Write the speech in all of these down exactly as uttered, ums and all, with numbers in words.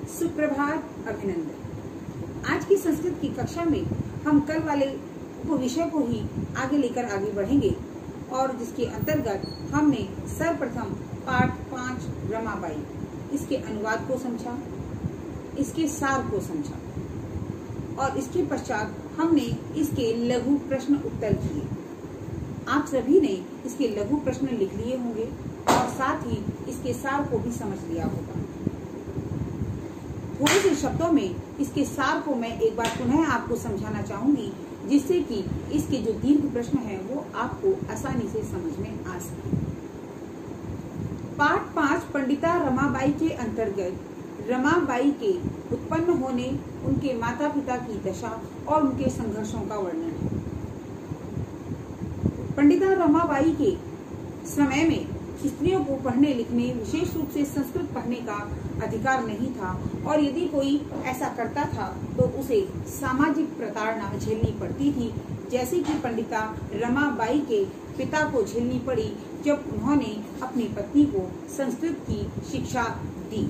सुप्रभात, अभिनंदन। आज की संस्कृत की कक्षा में हम कल वाले उपविषय को ही आगे लेकर आगे बढ़ेंगे और जिसके अंतर्गत हमने सर्वप्रथम पाठ पांच रमा बाई इसके अनुवाद को समझा, इसके सार को समझा और इसके पश्चात हमने इसके लघु प्रश्न उत्तर किए। आप सभी ने इसके लघु प्रश्न लिख लिए होंगे और साथ ही इसके सार को भी समझ लिया होगा। थोड़े से शब्दों में इसके सार को मैं एक बार पुनः आपको समझाना चाहूंगी, जिससे कि इसके जो दीर्घ प्रश्न हैं वो आपको आसानी से समझ में आ सके। पाठ पांच पंडिता रमा बाई के अंतर्गत रमा बाई के उत्पन्न होने, उनके माता पिता की दशा और उनके संघर्षों का वर्णन है। पंडिता रमा बाई के समय में स्त्रियों को पढ़ने लिखने, विशेष रूप से संस्कृत पढ़ने का अधिकार नहीं था और यदि कोई ऐसा करता था तो उसे सामाजिक प्रताड़ना झेलनी पड़ती थी, जैसे कि पंडिता रमा बाई के पिता को झेलनी पड़ी जब उन्होंने अपनी पत्नी को संस्कृत की शिक्षा दी।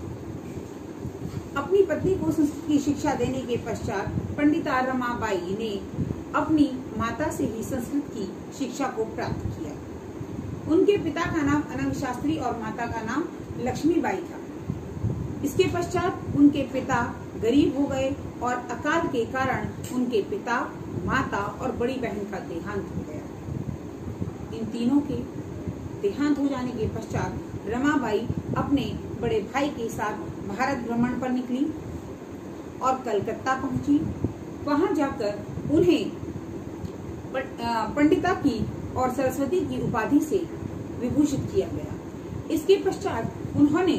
अपनी पत्नी को संस्कृत की शिक्षा देने के पश्चात पंडिता रमा बाई ने अपनी माता से ही संस्कृत की शिक्षा को प्राप्त किया। उनके पिता का नाम अनंग शास्त्री और माता का नाम लक्ष्मी बाई था। इसके पश्चात उनके पिता गरीब हो गए और अकाल के कारण उनके पिता, माता और बड़ी बहन का देहांत हो गया। इन तीनों के देहांत हो जाने के पश्चात रमाबाई अपने बड़े भाई के साथ भारत भ्रमण पर निकली और कलकत्ता पहुंची। वहां जाकर उन्हें पंडिता की और सरस्वती की उपाधि से विभूषित किया गया। इसके पश्चात उन्होंने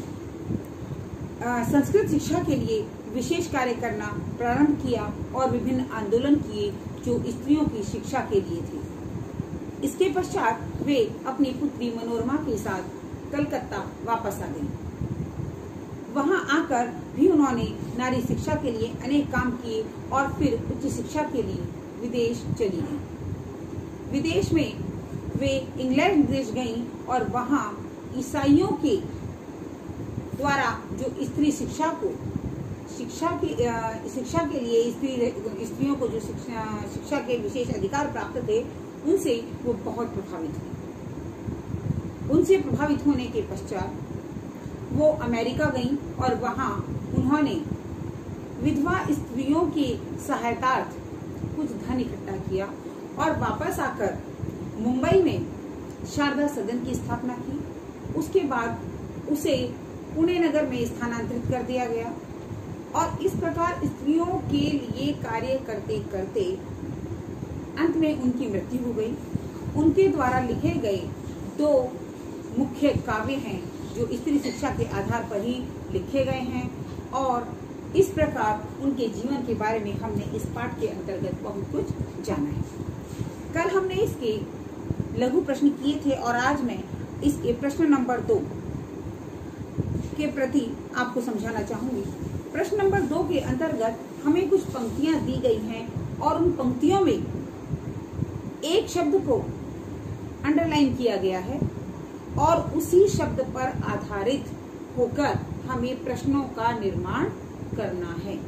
संस्कृत शिक्षा के लिए विशेष कार्य करना प्रारंभ किया और विभिन्न आंदोलन किए जो स्त्रियों की शिक्षा के लिए थे। इसके पश्चात वे अपनी पुत्री मनोरमा के साथ कलकत्ता वापस आ गईं। वहां आकर भी उन्होंने नारी शिक्षा के लिए अनेक काम किए और फिर उच्च शिक्षा के लिए विदेश चली गईं। विदेश में वे इंग्लैंड देश गईं और वहां ईसाइयों के द्वारा जो स्त्री शिक्षा को शिक्षा की शिक्षा के लिए स्त्री स्त्रियों को जो शिक्षा शिक्षा के विशेष अधिकार प्राप्त थे, उनसे वो बहुत प्रभावित हुई। उनसे प्रभावित होने के पश्चात वो अमेरिका गईं और वहां उन्होंने विधवा स्त्रियों की सहायतार्थ कुछ धन इकट्ठा किया और वापस आकर मुंबई में शारदा सदन की स्थापना की। उसके बाद उसे पुणे नगर में स्थानांतरित कर दिया गया और इस प्रकार स्त्रियों के लिए कार्य करते करते अंत में उनकी मृत्यु हो गई। उनके द्वारा लिखे गए दो मुख्य काव्य हैं जो स्त्री शिक्षा के आधार पर ही लिखे गए हैं और इस प्रकार उनके जीवन के बारे में हमने इस पाठ के अंतर्गत बहुत कुछ जाना है। कल हमने इसके लघु प्रश्न किए थे और आज मैं इसके प्रश्न नंबर दो के प्रति आपको समझाना चाहूंगी। प्रश्न नंबर दो के अंतर्गत हमें कुछ पंक्तियां दी गई हैं और उन पंक्तियों में एक शब्द को अंडरलाइन किया गया है और उसी शब्द पर आधारित होकर हमें प्रश्नों का निर्माण करना है।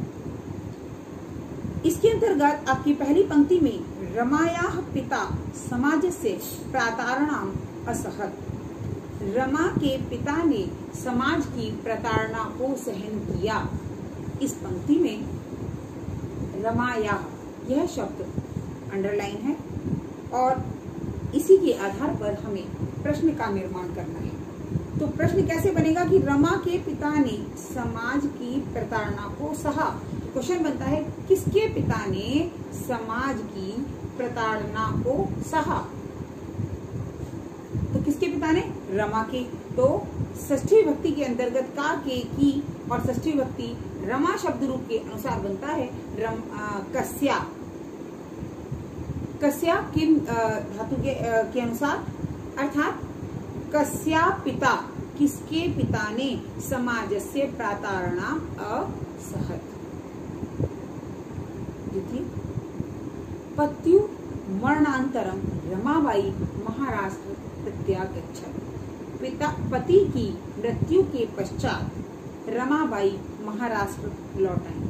इसके अंतर्गत आपकी पहली पंक्ति में रमायाः पिता समाज से प्रताड़नाम असहत, रमा के पिता ने समाज की प्रताड़ना को सहन किया। इस पंक्ति में रमायाः यह शब्द अंडरलाइन है और इसी के आधार पर हमें प्रश्न का निर्माण करना है। तो प्रश्न कैसे बनेगा कि रमा के पिता ने समाज की प्रताड़ना को सहा। क्वेश्चन बनता है किसके पिता ने समाज की प्रताड़ना को सहा? तो किसके पिता ने? रमा के। तो षष्ठी भक्ति के अंतर्गत का, के, की और षष्ठी भक्ति रमा शब्द रूप के अनुसार बनता है रम, आ, कस्या। कस्या किन धातु के, आ, के अनुसार, अर्थात कस्या पिता, किसके पिता ने समाज से प्रताड़ना असहत। पत्यु मरणांतरम रमाबाई महाराष्ट्र प्रत्यागच्छत। पिता पति की मृत्यु के पश्चात रमाबाई महाराष्ट्र लौट आई।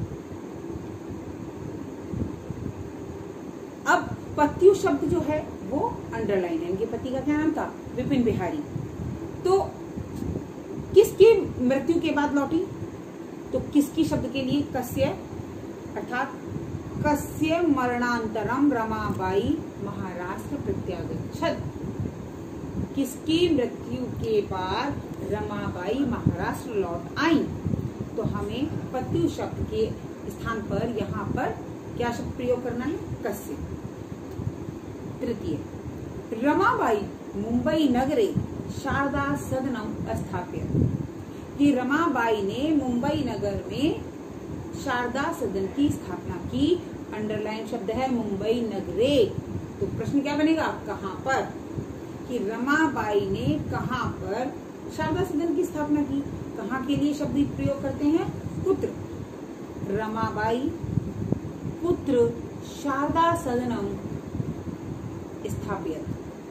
अब पत्यु शब्द जो है वो अंडरलाइन है। इनके पति का क्या नाम था? विपिन बिहारी। तो किसकी मृत्यु के बाद लौटी? तो किसकी शब्द के लिए कस्य, अर्थात कस्य मरणांतरम रमाबाई महाराष्ट्र प्रत्यागच्छत। किसकी मृत्यु के बाद रमाबाई महाराष्ट्र लौट आई? तो हमें पत्यु शब्द के स्थान पर यहाँ पर क्या शब्द प्रयोग करना है? कस्य। तृतीय, रमाबाई मुंबई नगरे शारदा सदनम स्थापित। कि रमाबाई ने मुंबई नगर में शारदा सदन की स्थापना की। अंडरलाइन शब्द है मुंबई नगरे। तो प्रश्न क्या बनेगा? कहाँ पर? कि रमाबाई ने कहाँ पर शारदा सदन की स्थापना की? कहाँ के लिए शब्द प्रयोग करते हैं? पुत्र। रमाबाई पुत्र शारदा सदनम स्थापित।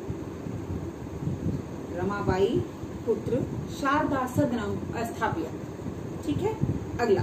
रमाबाई पुत्र शारदा सदनम स्थापित। ठीक है। अगला,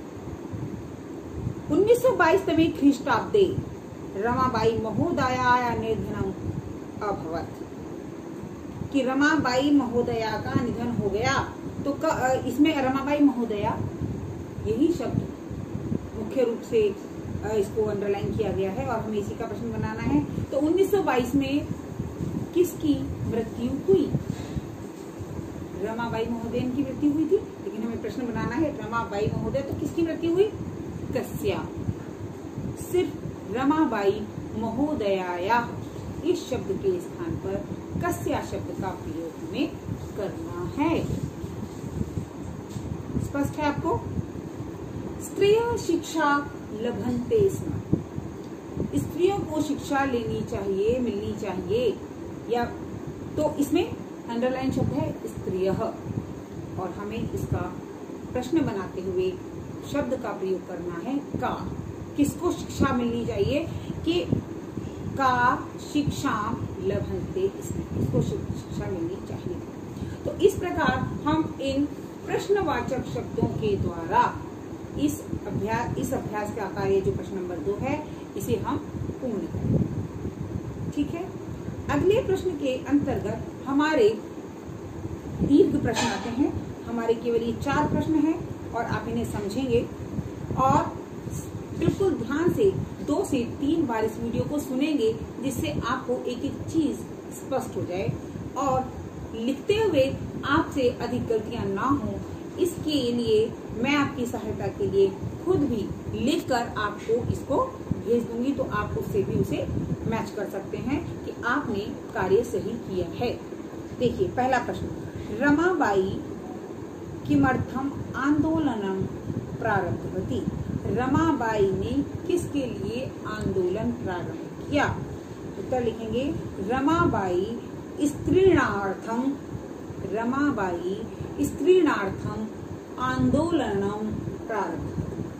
उन्नीस सौ बाईस तमे ख्रीष्टाब्दे रमाबाई महोदयाया निधनम अभवत। कि रमाबाई महोदया का निधन हो गया। तो इसमें रमाबाई महोदया यही शब्द मुख्य रूप से इसको अंडरलाइन किया गया है और हमें इसी का प्रश्न बनाना है। तो उन्नीस सौ बाईस में किसकी मृत्यु हुई? रमाबाई महोदय की मृत्यु हुई थी, लेकिन हमें प्रश्न बनाना है रमाबाई महोदय, तो किसकी मृत्यु हुई? कस्या। सिर्फ रमाबाई महोदयाया इस शब्द के स्थान पर कस्या शब्द का प्रयोग हमें करना है। स्पष्ट है आपको? स्त्रियः शिक्षा लभन्ते स्म। स्त्रियों को शिक्षा लेनी चाहिए, मिलनी चाहिए। या तो इसमें अंडरलाइन शब्द है स्त्रियः और हमें इसका प्रश्न बनाते हुए शब्द का प्रयोग करना है का। किसको शिक्षा मिलनी चाहिए? कि का शिक्षा लभन्ते इसमें, इसको शिक्षा मिलनी चाहिए। तो इस प्रकार हम इन प्रश्नवाचक शब्दों के द्वारा इस अभ्यास इस अभ्यास का कार्य जो प्रश्न नंबर दो है इसे हम पूर्ण करेंगे। ठीक है। अगले प्रश्न के अंतर्गत हमारे दीर्घ प्रश्न आते हैं। हमारे केवल ये चार प्रश्न हैं और आप इन्हें समझेंगे और बिल्कुल ध्यान से दो से तीन बार इस वीडियो को सुनेंगे, जिससे आपको एक एक चीज स्पष्ट हो जाए और लिखते हुए आपसे अधिक गलतियां ना हो। इसके लिए मैं आपकी सहायता के लिए खुद भी लिखकर आपको इसको भेज दूंगी, तो आप उससे भी उसे मैच कर सकते हैं कि आपने कार्य सही किया है। देखिए पहला प्रश्न, रमाबाई किमर्थम आंदोलनम प्रारब्धवती। रमाबाई ने किसके लिए आंदोलन प्रारंभ किया? उत्तर लिखेंगे रमाबाई स्त्रीणार्थम रमाबाई स्त्रीणार्थम आंदोलनम प्रारब्ध।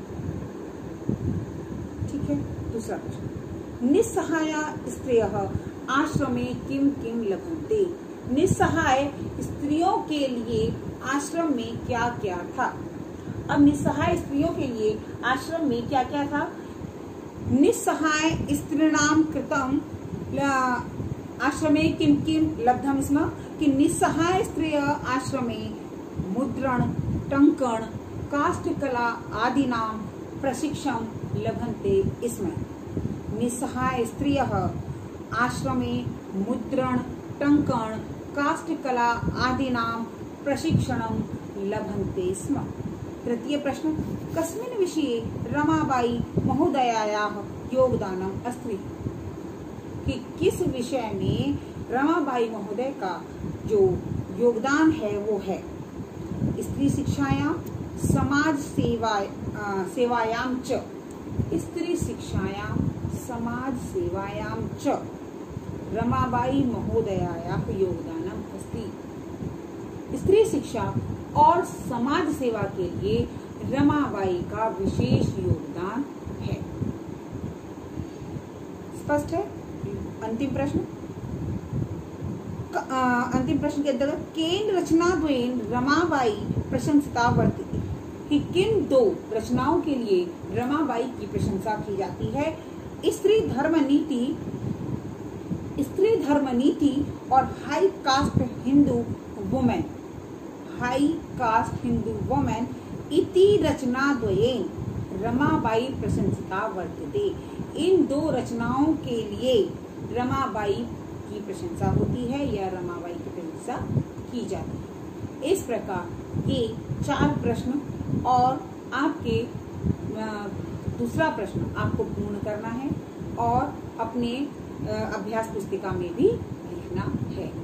ठीक है। दूसरा प्रश्न, निस्सहाया स्त्रियः आश्रमे किम किम लभन्ते। निस्सहाय स्त्रियों के लिए आश्रम में क्या क्या था? अब निस्सहाय स्त्रियों के लिए आश्रम में क्या क्या था? निस्सहाय स्त्रीणाम कृतम आश्रमे किम किम लब्धम स्म। कि निस्सहाय स्त्रिय आश्रमे मुद्रण, टंकण, काष्ठकला आदि नाम प्रशिक्षण लभन्ते स्म। निस्सहाय स्त्रियः आश्रमे मुद्रण, टंकण, काष्ठकला आदि नाम प्रशिक्षणं लभन्ते स्म। तृतीय प्रश्न, कस्मिन् विषये रमाबाई महोदयायाः योगदानम् अस्ति। कि किस विषय में रमाबाई महोदय का जो योगदान है वो है? स्त्री शिक्षायां, समाज सेवा सेवायां च। स्त्री शिक्षायां, समाज सेवायां च रमाबाई महोदयायाः योगदानम् अस्ति। स्त्री शिक्षा और समाज सेवा के लिए रमाबाई का विशेष योगदान है। स्पष्ट है? अंतिम प्रश्न, अंतिम प्रश्न के अंतर्गत केन रचनाद्वयेन रमाबाई प्रशंसिता वर्तते। कि किन दो रचनाओं के लिए रमाबाई की प्रशंसा की जाती है। स्त्री धर्म नीति स्त्री धर्म नीति और high caste Hindu women high caste Hindu women इति रचनाद्वयेन रमाबाई प्रशंसिता वर्तते। इन दो रचनाओं के लिए रमाबाई की प्रशंसा होती है या रमाबाई की प्रशंसा की जाती है। इस प्रकार ये चार प्रश्न और आपके दूसरा प्रश्न आपको पूर्ण करना है और अपने अभ्यास पुस्तिका में भी लिखना है।